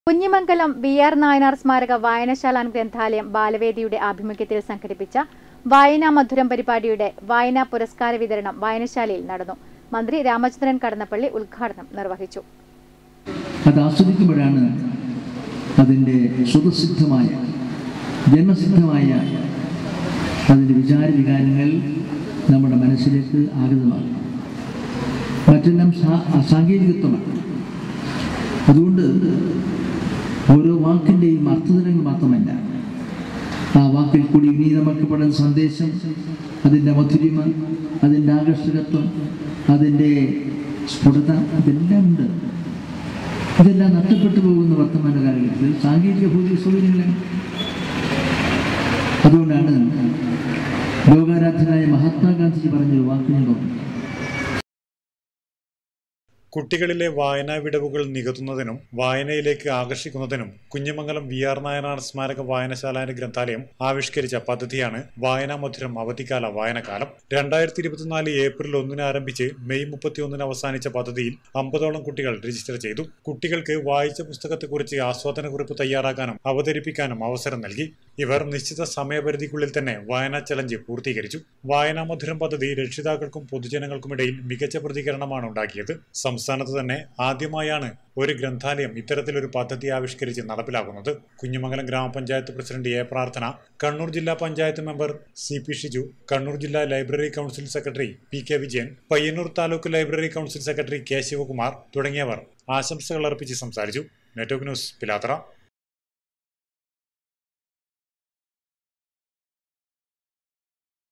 കുഞ്ഞിമംഗലം വി.ആർ. നായനാർ സ്മാരക വായനശാല ഗ്രന്ഥാലയം ബാലവേദിയുടെ ആഭിമുഖ്യത്തിൽ സംഘടിപ്പിച്ച വായനാ മധുരം പരിപാടിയുടെ വായനാ പുരസ്കാര വിതരണം വായനശാലയിൽ നടന്നു. മന്ത്രി രാമചന്ദ്രൻ കടന്നപ്പള്ളി ഉദ്ഘാടനം നിർവഹിച്ചു. അത് ആസ്വദിക്കുമ്പോഴാണ് അതിൻ്റെ സ്വതസിദ്ധമായ ജന്മസിദ്ധമായ അതിൻ്റെ വികാരങ്ങൾ നമ്മുടെ മനസ്സിലേക്ക് ആഗതമാകും. മറ്റെല്ലാം സാങ്കേതികത്വമാണ്. അതുകൊണ്ട് ഓരോ വാക്കിൻ്റെയും അർത്ഥതലങ്ങൾ മാത്രമല്ല, ആ വാക്കിൽ കൂടി ഇനി നമുക്ക് പെടുന്ന സന്ദേശം, അതിൻ്റെ മധുരിമ, അതിൻ്റെ ആകർഷകത്വം, അതിൻ്റെ സ്ഫുടത, ഇതെല്ലാം ഉണ്ട്. ഇതെല്ലാം നഷ്ടപ്പെട്ടു പോകുന്ന വർത്തമാന കാലഘട്ടത്തിൽ സാങ്കേതിക ഭൗതിക സൗകര്യങ്ങളാണ്. അതുകൊണ്ടാണ് ലോകാരാധ്യനായ മഹാത്മാഗാന്ധിജി പറഞ്ഞൊരു വാക്കിനുണ്ടോ, കുട്ടികളിലെ വായനാ വിടവുകൾ നികത്തുന്നതിനും വായനയിലേക്ക് ആകർഷിക്കുന്നതിനും കുഞ്ഞിമംഗലം വി.ആർ. നായനാർ സ്മാരക വായനശാല ഗ്രന്ഥാലയം ആവിഷ്കരിച്ച പദ്ധതിയാണ് വായനാ മധുരം അവധിക്കാല വായനക്കാലം. 2024 ഏപ്രിൽ 1 ആരംഭിച്ച് മെയ് 31 അവസാനിച്ച പദ്ധതിയിൽ 50ഓളം കുട്ടികൾ രജിസ്റ്റർ ചെയ്തു. കുട്ടികൾക്ക് വായിച്ച പുസ്തകത്തെക്കുറിച്ച് ആസ്വാദനക്കുറിപ്പ് തയ്യാറാക്കാനും അവതരിപ്പിക്കാനും അവസരം നൽകി. ഇവർ നിശ്ചിത സമയപരിധിക്കുള്ളിൽ തന്നെ വായനാ ചലഞ്ച് പൂർത്തീകരിച്ചു. വായനാ മധുരം പദ്ധതി രക്ഷിതാക്കൾക്കും പൊതുജനങ്ങൾക്കുമിടയിൽ മികച്ച പ്രതികരണമാണ് ഉണ്ടാക്കിയത്. സംസ്ഥാനത്ത് തന്നെ ആദ്യമായാണ് ഒരു ഗ്രന്ഥാലയം ഇത്തരത്തിലൊരു പദ്ധതി ആവിഷ്കരിച്ച് നടപ്പിലാക്കുന്നത്. കുഞ്ഞിമംഗലം ഗ്രാമപഞ്ചായത്ത് പ്രസിഡന്റ് എ. പ്രാർത്ഥന, കണ്ണൂർ ജില്ലാ പഞ്ചായത്ത് മെമ്പർ സി.പി. ഷിജു, കണ്ണൂർ ജില്ലാ library council secretary P K. Vijayan, Payyanur taluk library council secretary K. Sivakumar തുടങ്ങിയവർ ആശംസകൾ അർപ്പിച്ച് സംസാരിച്ചു. Network news, Pilathara.